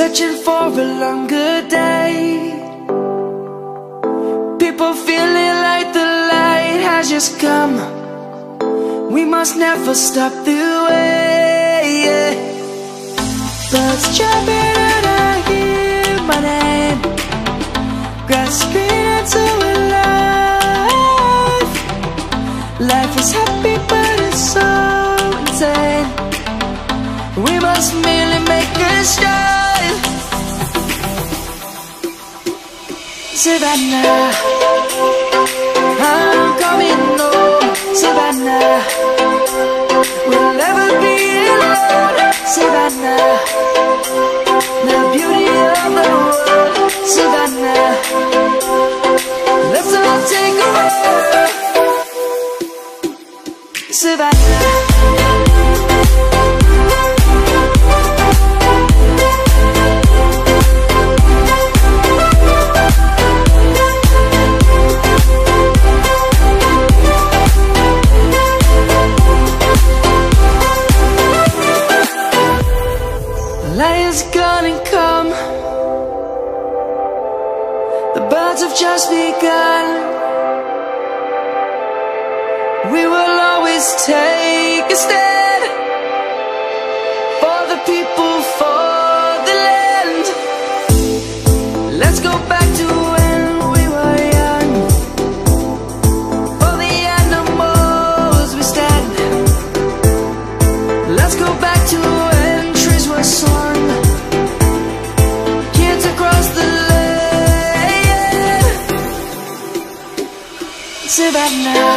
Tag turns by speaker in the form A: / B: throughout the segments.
A: searching for a longer day. People feeling like the light has just come. We must never stop the way. Birds jumping and I hear my name, grasping into a life. Life is happy but it's so insane. We must merely make a start. Savannah, I'm coming home. Savannah, we'll never be alone. Savannah, the beauty of the world. Savannah, let's all take a ride. Savannah, light is gonna come. The birds have just begun. We will always take a stand for the people, for the land. Let's go back to when we were young. For the animals we stand. Let's go back to when trees were swung. Kids across the land. Savannah,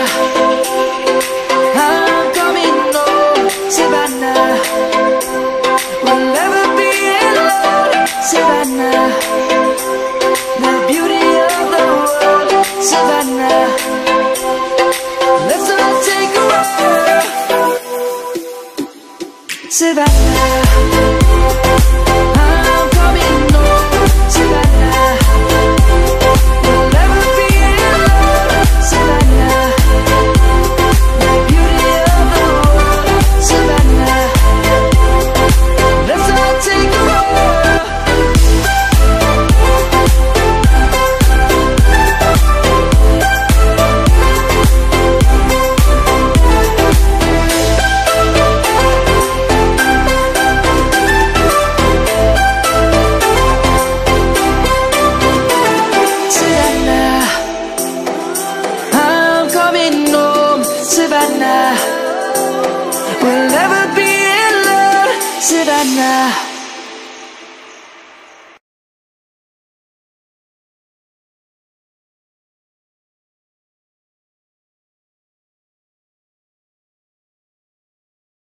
A: I'm coming home. Savannah, we'll never be alone. Savannah, the beauty of the world. Savannah, let's all take a ride. Savannah, I'm coming home. Savannah, we'll never be alone. Savannah, the beauty of the world. Savannah, let's all take a ride. Savannah, we'll never be alone. Savannah.